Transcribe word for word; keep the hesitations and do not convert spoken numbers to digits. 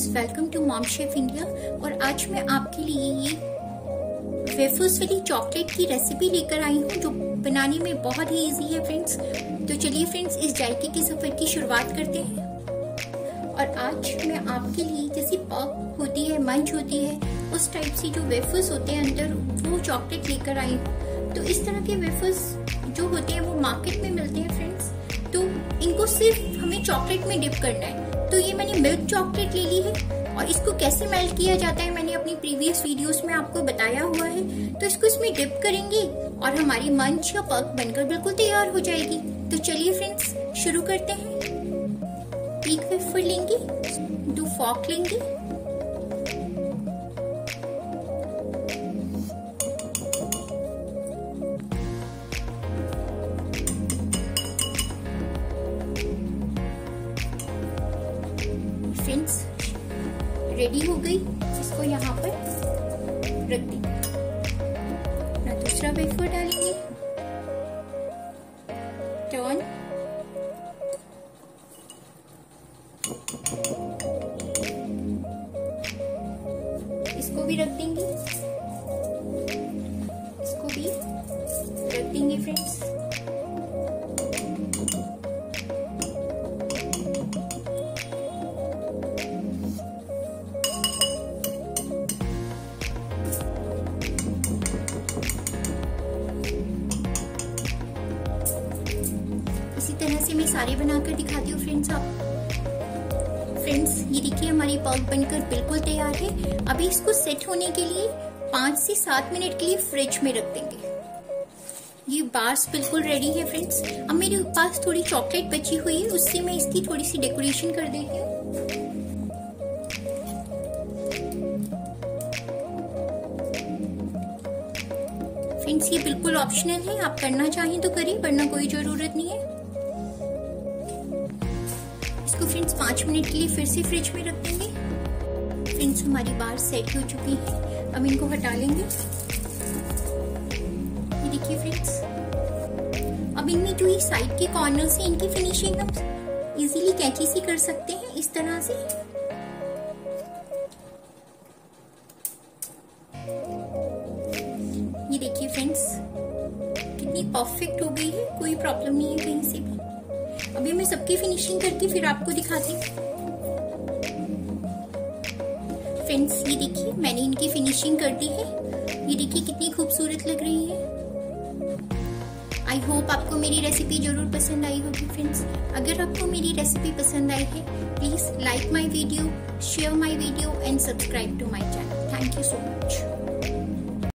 Welcome to mom chef India. और आज मैं आपके लिए ये वेफर्स वाली चॉकलेट की रेसिपी लेकर आई हूँ जो बनाने में बहुत ही इजी है फ्रेंड्स। तो चलिए फ्रेंड्स, इस जायके के सफर की शुरुआत करते हैं। और आज मैं आपके लिए जैसी पॉप होती है, मंच होती है, उस टाइप से जो वेफर्स होते हैं अंदर, वो चॉकलेट लेकर आई हूँ। तो इस तरह के वेफर्स जो होते हैं वो मार्केट में मिलते हैं फ्रेंड्स। तो इनको सिर्फ हमें चॉकलेट में डिप करना है। तो ये मैंने मिल्क चॉकलेट ले ली है और इसको कैसे मेल्ट किया जाता है मैंने अपनी प्रीवियस वीडियोस में आपको बताया हुआ है। तो इसको इसमें डिप करेंगे और हमारी मंच या पक बनकर बिल्कुल तैयार हो जाएगी। तो चलिए फ्रेंड्स, शुरू करते हैं। एक वेफर लेंगे, दो फॉर्क लेंगे, फ्रेंड्स रेडी हो गई। इसको यहाँ पर रख देंगे। अपना दूसरा वेफर डालेंगे, टर्न, इसको भी रख देंगे, इसको भी रख देंगे फ्रेंड्स। इसी तरह से मैं सारे बनाकर दिखाती हूँ फ्रेंड्स आप फ्रेंड्स ये देखिए, हमारी पॉक बनकर बिल्कुल तैयार है। अभी इसको सेट होने के लिए पाँच से सात मिनट के लिए फ्रिज में रख देंगे। ये बार्स बिल्कुल रेडी है फ्रेंड्स। अब मेरे पास थोड़ी चॉकलेट बची हुई है, उससे मैं इसकी थोड़ी सी डेकोरेशन कर देती हूँ। फ्रेंड्स ये बिल्कुल ऑप्शनल है, आप करना चाहें तो करें, वरना कोई जरूरत नहीं है। इसको फ्रेंड्स पाँच मिनट के लिए फिर से फ्रिज में रख देंगे। फ्रेंड्स हमारी बार सेट हो चुकी है, अब इनको हटा लेंगे। ये देखिए फ्रेंड्स, अब इनमें जो ये साइड के कॉर्नर्स हैं, इनकी फिनिशिंग हम इजीली कैंची से कर सकते हैं इस तरह से। ये देखिए फ्रेंड्स कितनी परफेक्ट हो गई है, कोई प्रॉब्लम नहीं है कहीं से भी। अभी मैं सबकी फिनिशिंग करके फिर आपको दिखाती हूँ। फ्रेंड्स ये देखिए, मैंने इनकी फिनिशिंग कर दी है। ये देखिए कितनी खूबसूरत लग रही है। आई होप आपको मेरी रेसिपी जरूर पसंद आई होगी फ्रेंड्स। अगर आपको मेरी रेसिपी पसंद आई है, please like my video, share my video and subscribe to my channel. Thank you so much.